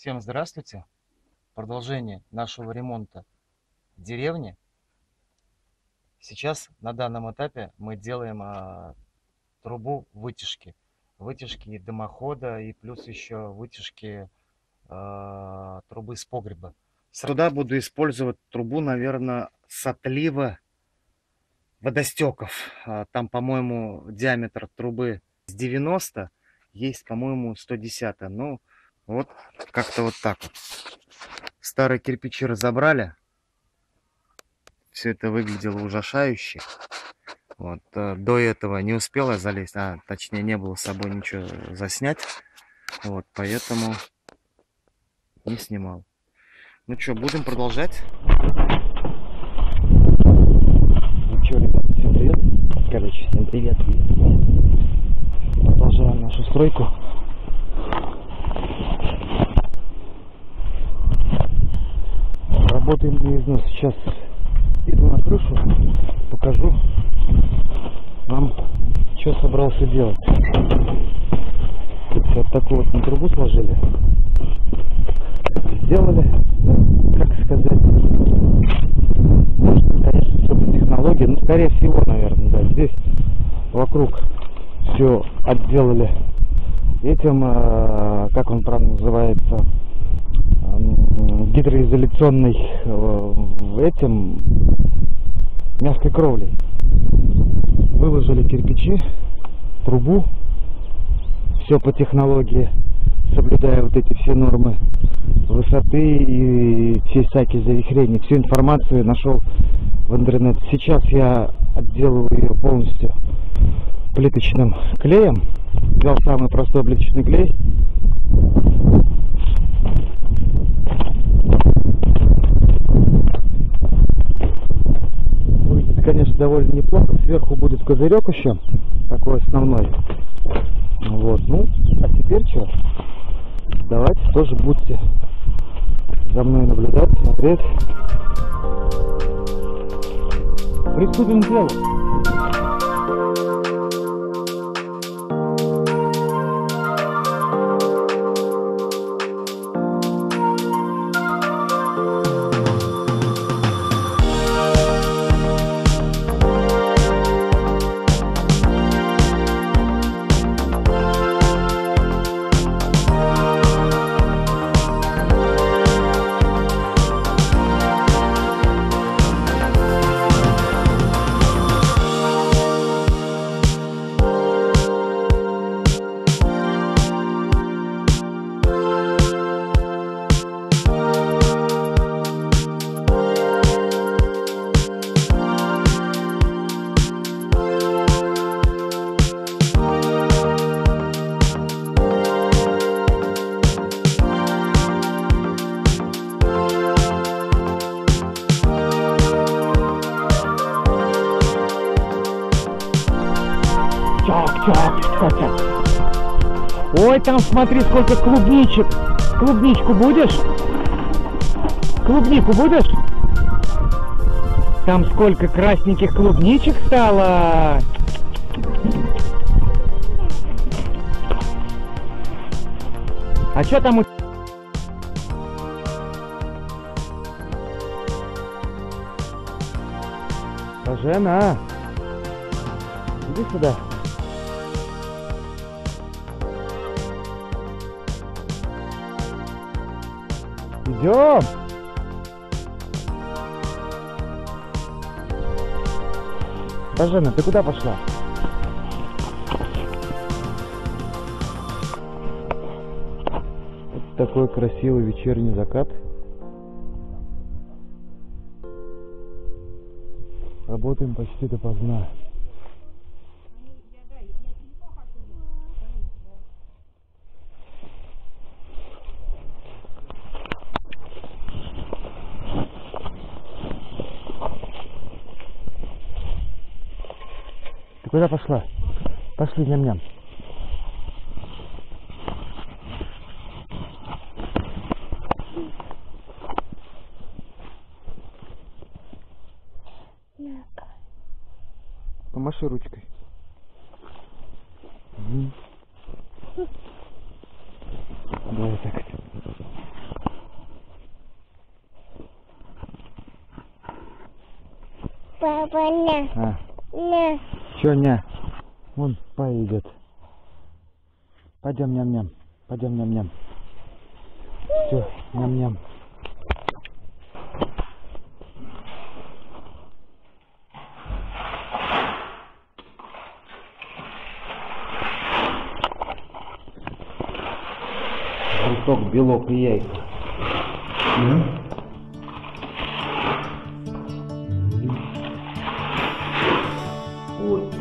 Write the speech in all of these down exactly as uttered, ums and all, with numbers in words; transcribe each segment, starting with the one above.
Всем здравствуйте! Продолжение нашего ремонта в деревне. Сейчас на данном этапе мы делаем а, трубу вытяжки. Вытяжки дымохода и плюс еще вытяжки а, трубы с погреба. Сюда буду использовать трубу, наверное, с отлива водостеков. Там, по-моему, диаметр трубы с девяносто, есть, по-моему, сто десять. Ну, вот как-то вот так вот. Старые кирпичи разобрали. Все это выглядело ужасающе. Вот. До этого не успела залезть, а точнее не было с собой ничего заснять. Вот, поэтому не снимал. Ну что, будем продолжать. Ну что, ребят, всем привет. Короче, всем привет. Продолжаем нашу стройку. Работаем на износ. Сейчас иду на крышу, покажу вам, что собрался делать. Вот такую вот на трубу сложили. Сделали, как сказать, может, конечно, все по технологии, но скорее всего, наверное, да, здесь вокруг все отделали этим, как он правильно называется, гидроизоляционной этим мягкой кровлей. Выложили кирпичи, трубу, все по технологии, соблюдая вот эти все нормы высоты и все всякие завихрения. Всю информацию нашел в интернете. Сейчас я отделываю ее полностью плиточным клеем. Взял самый простой плиточный клей. Выйдет, конечно, довольно неплохо. Сверху будет козырек еще, такой основной. Вот, ну, а теперь что? Давайте тоже будьте за мной наблюдать, смотреть. Приступим к делу. Ой, там смотри, сколько клубничек. Клубничку будешь? Клубнику будешь? Там сколько красненьких клубничек стало. А что там у... Жена, иди сюда. Идем. Бажена, ты куда пошла? Вот такой красивый вечерний закат. Работаем почти допоздна. Куда пошла? Пошли, ням-ням. Помаши ручкой. Угу. Давай так. Папа, ня. А. Ня. Чё, ня? Вон, Пай идет. Пойдем, ням-ням. Пойдем, ням-ням. Все, ням-ням. Желток, белок и яйца. Mm-hmm. Ой.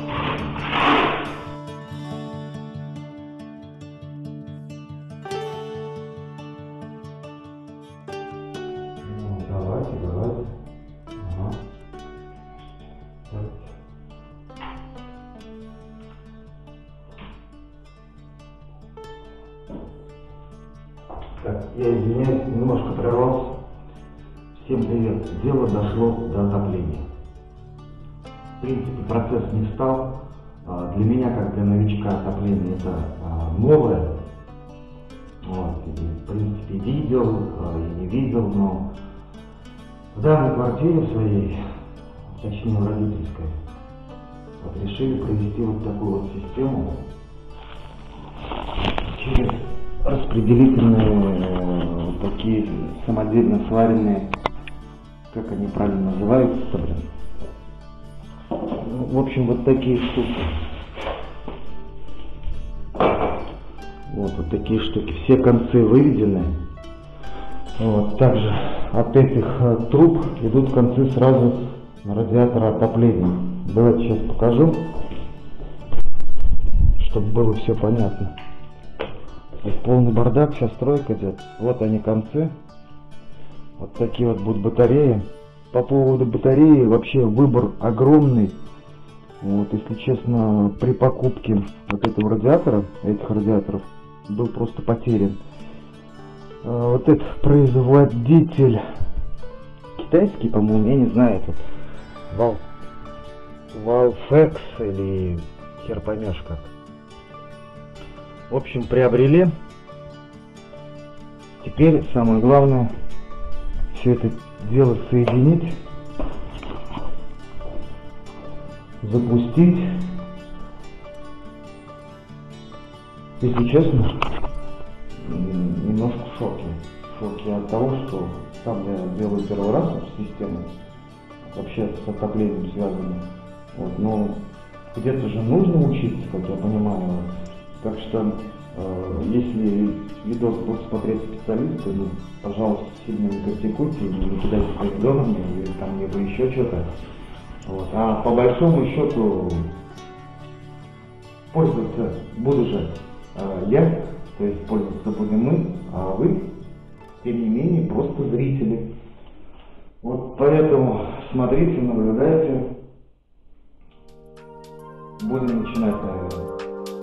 Ну, давайте, давайте. Ага. Так. Так, я извиняюсь, немножко прервался. Всем привет. Дело дошло до отопления. В принципе, процесс не встал. Для меня, как для новичка, отопление это новое. Вот. И, в принципе, видел и не видел, но в данной квартире своей, точнее в родительской, вот решили провести вот такую вот систему через распределительные вот такие самодельно сваренные, как они правильно называются-то, блин. В общем, вот такие штуки. Вот, вот такие штуки. Все концы выведены. Вот, также от этих э, труб идут концы сразу на радиатор отопления. Давайте сейчас покажу, чтобы было все понятно. Вот полный бардак, вся стройка идет. Вот они концы. Вот такие вот будут батареи. По поводу батареи вообще выбор огромный. Вот, если честно, при покупке вот этого радиатора, этих радиаторов, был просто потерян. А вот этот производитель китайский, по-моему, я не знаю, этот Вал... Валфекс или хер поймешь как. В общем, приобрели. Теперь самое главное все это дело соединить, запустить. Если честно, немножко в шоке. В шоке от того, что сам я делаю первый раз эту систему, вообще с отоплением связано. Вот, но где-то же нужно учиться, как я понимаю. Так что, э, если видос будут смотреть специалисты, ну, пожалуйста, сильно не критикуйте, не кидайте помидорами или там либо еще что-то. Вот. А по большому счету пользоваться буду же э, я, то есть пользоваться будем мы, а вы, тем не менее, просто зрители. Вот поэтому смотрите, наблюдайте. Будем начинать, наверное.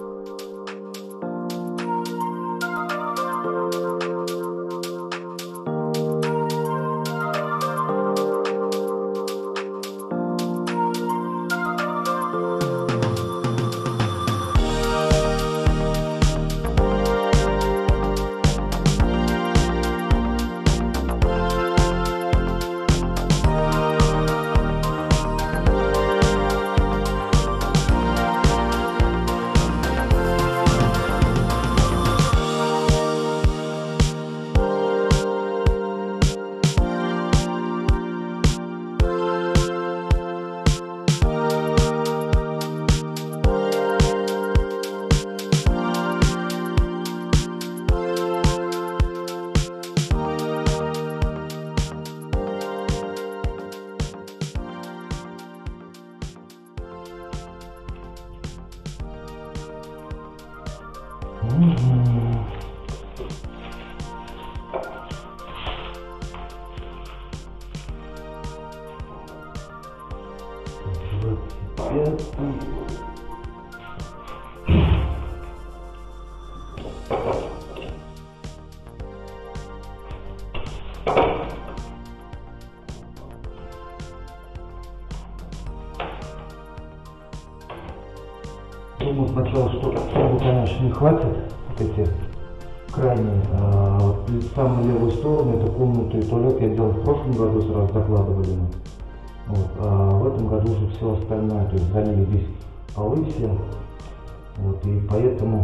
Думаю, сначала что-то, конечно, не хватит, вот эти крайние. А вот самую левую сторону, эту комнату и туалет я делал в прошлом году, сразу закладывали. Вот. А в этом году уже все остальное, то есть залили здесь полы все. Вот, и поэтому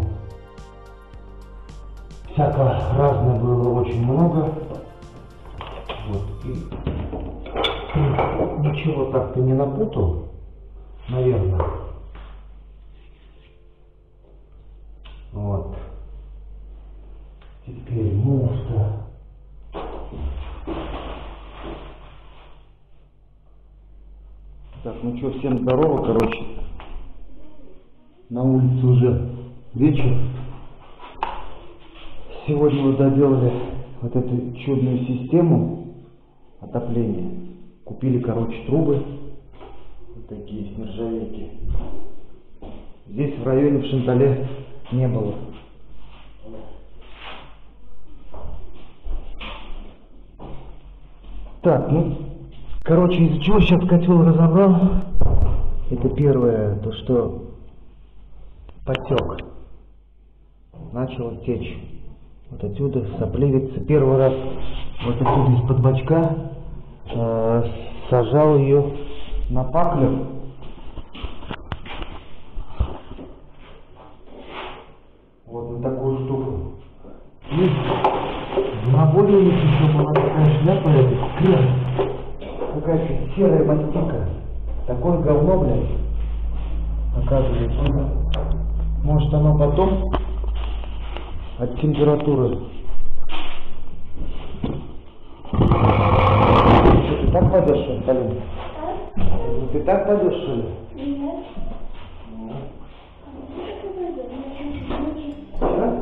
всякого разного было очень много. Вот, и ничего так-то не напутал, наверное. Вот. Теперь мусор. Так, ну что, всем здорово, короче. На улице уже вечер. Сегодня вот доделали вот эту чудную систему отопления. Купили, короче, трубы. Вот такие с нержавейки. Здесь в районе в Шантале не было. Так, ну, короче, из-за чего сейчас котел разобрал? Это первое, то что потек. Начал течь. Вот отсюда сопливица. Первый раз вот отсюда из-под бачка э, сажал ее на паклю. Вот на такую штуку. И на более еще была такая шляпа, это крест. Какая-то серая мастика. Такое говно, блядь. Оказывается. Может оно потом от температуры. Что, ты так пойдешь, что ли, Полин? Ну, ты так пойдешь, что ли? Нет. Да?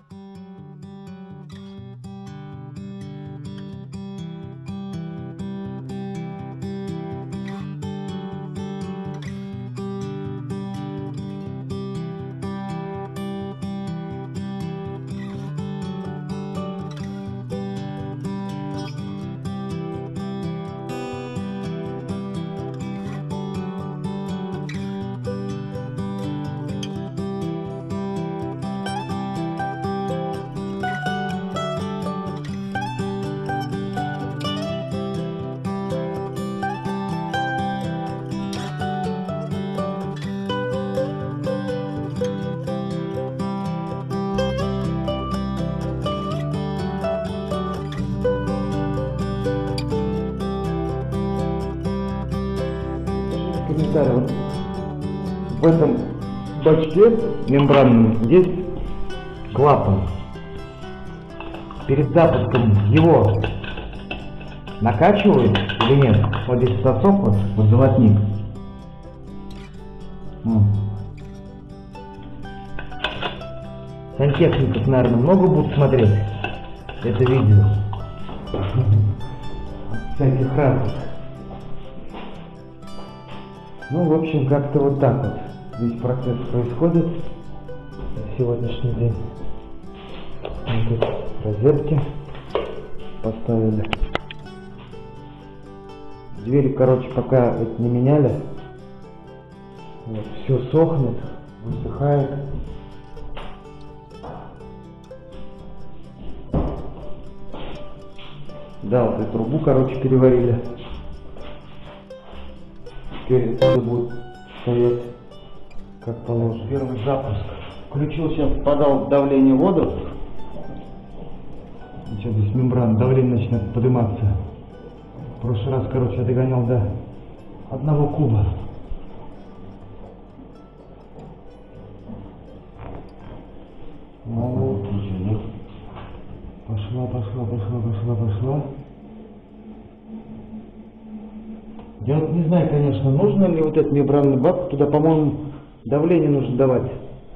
Комментарий. Вот в этом бачке мембранном есть клапан. Перед запуском его накачивают или нет? Вот здесь сосок, вот, вот золотник. М. Сантехников, наверное, много будут смотреть это видео. Всяких разных. Ну, в общем, как-то вот так вот весь процесс происходит на сегодняшний день. Вот тут розетки поставили. Двери, короче, пока это не меняли. Вот, все сохнет, высыхает. Да, вот эту трубу, короче, переварили. Теперь это будет стоять как положено. Первый запуск. Включил, сейчас подал давление в воду. Сейчас здесь мембрана, давление начнет подниматься. В прошлый раз, короче, я догонял до одного куба. Ну, пошла, пошла, пошла, пошла, пошла. Я вот не знаю, конечно, нужно ли вот этот мембранный бак, туда, по-моему, давление нужно давать.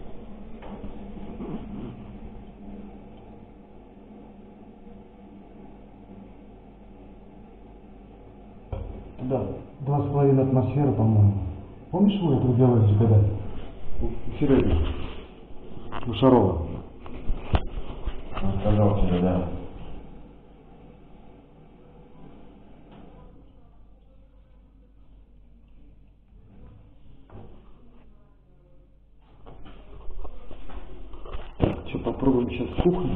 Да, два с половиной атмосферы, по-моему. Помнишь, мы это делали когда? У Сереги. У Шарова. Он сказал тебе, да. Что, попробуем сейчас кухню.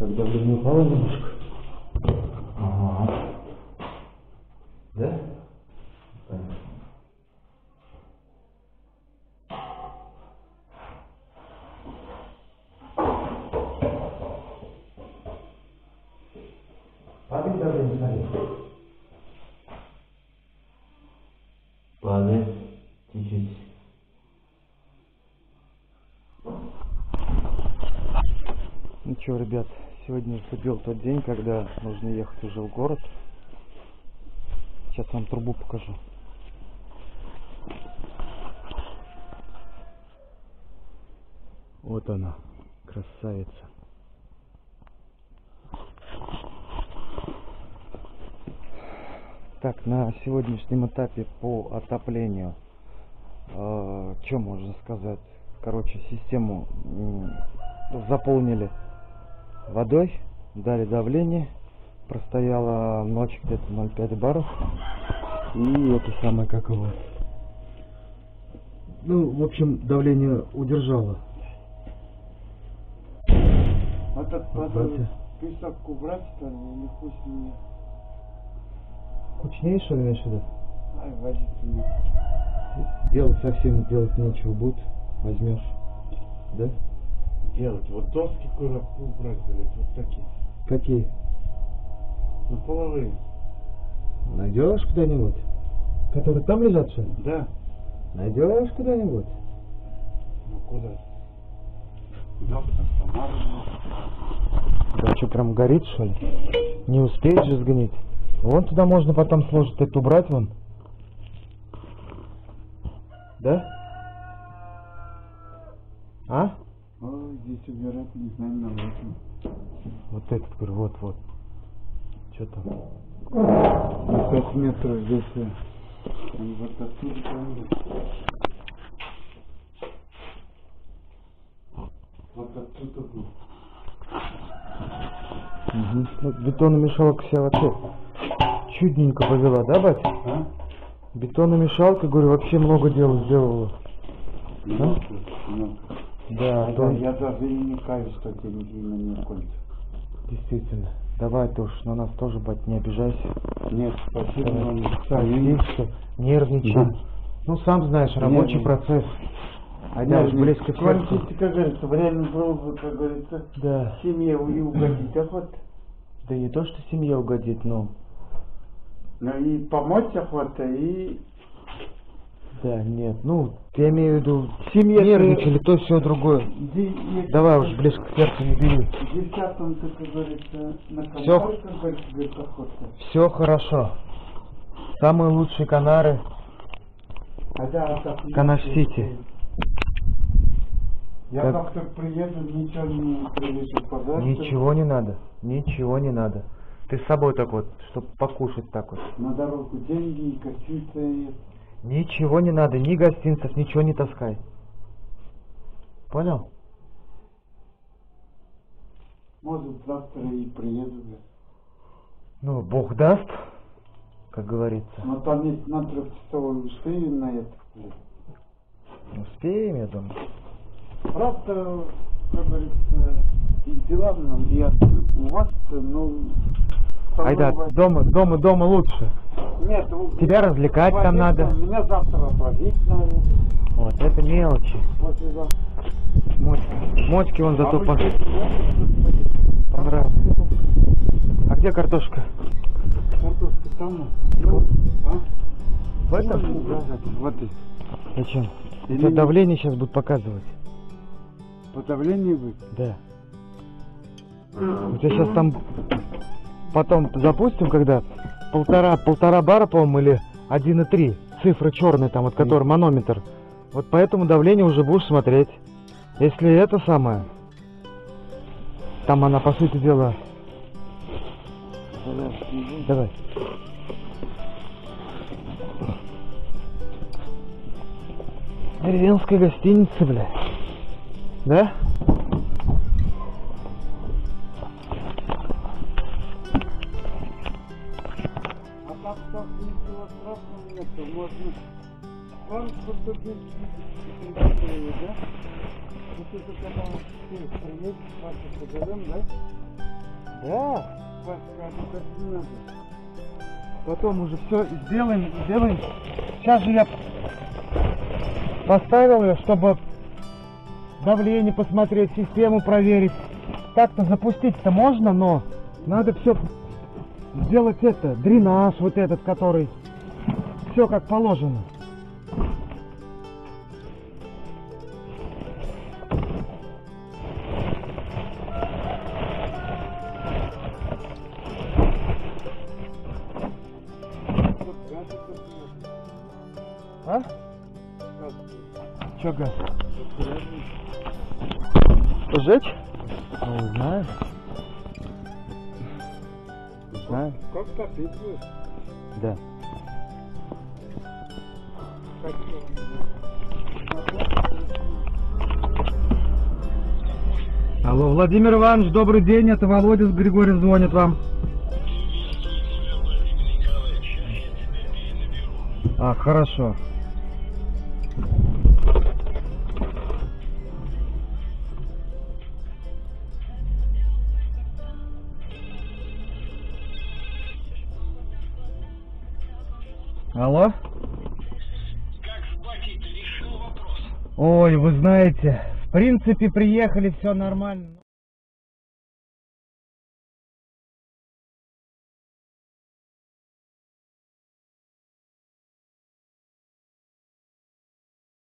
Так, давление упало немножко. Ага. Да? Понятно. Падает давление, смотри. Падает чуть-чуть. Ну что, ребят, сегодня наступил тот день, когда нужно ехать уже в город. Сейчас вам трубу покажу. Вот она, красавица. Так, на сегодняшнем этапе по отоплению, э, что можно сказать? Короче, систему э, заполнили водой, дали давление, простояла ночь где-то ноль пять баров, и это самое, как его, ну, в общем, давление удержало. Этот надо писок убрать, что ли, или пусть не... Кучнее, что ли, имеешь в виду? Ай, возить не. Делать совсем делать нечего будет, возьмешь, да? Делать, вот доски коробку убрать, блядь, вот такие. Какие? Ну, половые. Найдешь куда-нибудь? Которые там лежат, что ли? Да. Найдешь куда-нибудь? Ну, куда? Доктор Самара. Да что, прям горит, что ли? Не успеет же сгнить. Вон туда можно потом сложить это убрать, вон. Да? А? Ой, здесь убирать, не знаю, на восемь. Вот этот, говорю, вот-вот. Что там? На пять метров здесь. э, Он вот отсюда там. Вот отсюда был. Угу. Ну, бетономешалка себя вообще чудненько повела, да, бать? А? Бетономешалка, говорю, вообще много дел сделала. Много, много. Да, А то да, я даже и не каюсь, что деньги на нее кончатся. действительно. Давай ты уж на нас тоже, бать, не обижайся. Нет, спасибо Давай. вам. Прости, что нервничай. Да. Ну, сам знаешь, рабочий Нервничай. процесс. Айда уж близко к сердцу. Кончите, как говорится, время было бы, как говорится, Да. семье и угодить. А вот, Да не то, что семье угодит, но... ну и помочь охота, и... Да, нет, ну, я имею в виду, семье нервничали, то все другое. Ди- если Давай уж близко к сердцу не бери. Девчатам, ты, как говорится, на Всё. контроль, как говорится, говорит, охота. Все хорошо. Самые лучшие Канары. А да, так, Канаш-Сити. Я Как- как только приеду, ничего не привезу, пожалуйста. Ничего не надо, ничего не надо. Ты с собой так вот, чтобы покушать так вот. На дорогу деньги, и гостиницы. Ничего не надо, ни гостинцев, ничего не таскай. Понял? Может, завтра и приеду. Блядь. Ну, Бог даст, как говорится. Но там есть на трехчасовой успеем на это. Блядь. Успеем, я думаю. Просто, как говорится, и дела нам, и от у вас, ну... Айда, самое- дома, дома, дома лучше. Нет, у- Тебя развлекать там отвозить надо. надо. Меня завтра отвозить надо. Вот, это мелочи. Послезавтра. Мочки, мочки вон зато А вы пон- здесь можете понравилось. А где картошка? картошка там? Ну, а? В этом? Ну, да, вот и. Зачем? У Или тебя не- давление сейчас будет показывать. По давлению вы? Да. У тебя сейчас там потом запустим, когда полтора, полтора бара, по-моему, или один и три. Цифры черные там, вот который манометр. Вот по этому давлению уже будешь смотреть. Если это самое, там она, по сути дела... Давай. Деревенская гостиница, бля. Да? А так, так, ничего страшного нету. Можно вам поступить, да? Вот это когда ты приедешь, вас позовем, да? Да. Подскажу, как не надо. Потом уже все сделаем, сделаем. Сейчас же я поставил ее, чтобы давление посмотреть, систему проверить. Так-то запустить-то можно, но надо все сделать это, дренаж вот этот, который все как положено. А? Че газ? Сжечь? Ну, не знаю. Не знаю. Как топить будешь? Да. Алло, Владимир Иванович, добрый день, это Володя с Григорием звонит вам. А, хорошо. Алло? Как с батей ты решил вопрос? Ой, вы знаете, в принципе, приехали, все нормально.